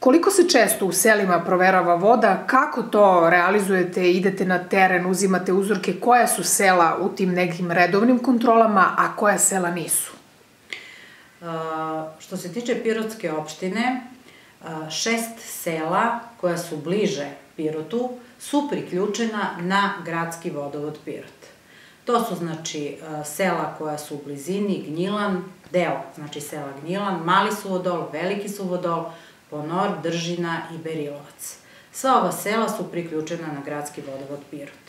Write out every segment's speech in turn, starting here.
Koliko se često u selima proverava voda, kako to realizujete, idete na teren, uzimate uzorke, koja su sela u tim nekim redovnim kontrolama, a koja sela nisu? Što se tiče Pirotske opštine, 6 sela koja su bliže Pirotu su priključena na gradski vodovod Pirot. To su znači sela koja su u blizini, Gnjilan, deo znači sela Gnjilan, Mali Suvodol, Veliki Suvodol, Ponor, Držina i Berilovac. Sva ova sela su priključena na gradski vodovod Pirot.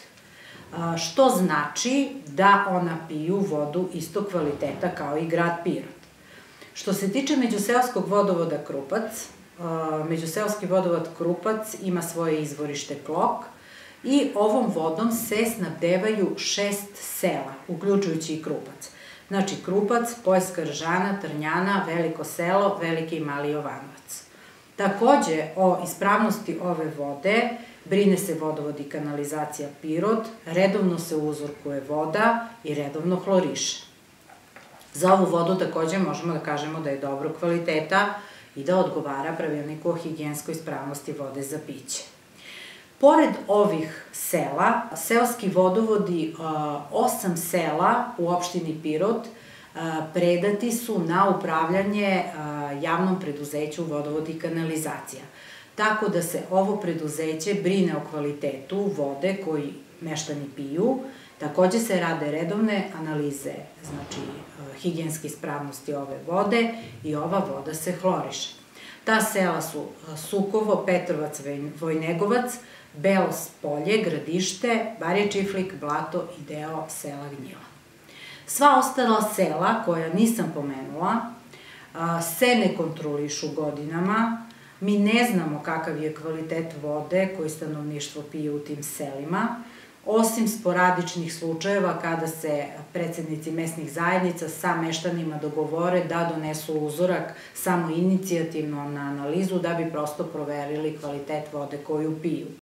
Što znači da ona piju vodu istog kvaliteta kao i grad Pirot. Što se tiče međuseoskog vodovoda Krupac, međuseoski vodovod Krupac ima svoje izvorište Klok i ovom vodom se snabdevaju 6 sela, uključujući i Krupac. Znači Krupac, Poljska Ržana, Trnjana, Veliko Selo, Veliki i Mali Jovanovac. Takođe, o ispravnosti ove vode brine se vodovod i kanalizacija Pirot, redovno se uzorkuje voda i redovno hloriše. Za ovu vodu takođe možemo da kažemo da je dobro kvaliteta i da odgovara pravilniku o higijenskoj ispravnosti vode za piće. Pored ovih sela, seoski vodovodi 8 sela u opštini Pirot predati su na upravljanje javnom preduzeću Vodovod i kanalizacija. Tako da se ovo preduzeće brine o kvalitetu vode koji meštani piju. Takođe se rade redovne analize, znači higijenske ispravnosti ove vode i ova voda se hloriše. Ta sela su Sukovo, Petrovac, Vojnegovac, Belo Polje, Gradište, Barje Čiflik, Blato i deo sela Gnjila. Sva ostala sela koja nisam pomenula se ne kontrolišu godinama. Mi ne znamo kakav je kvalitet vode koji stanovništvo pije u tim selima, osim sporadičnih slučajeva kada se predsednici mesnih zajednica sa meštanima dogovore da donesu uzorak samo inicijativno na analizu da bi prosto proverili kvalitet vode koju piju.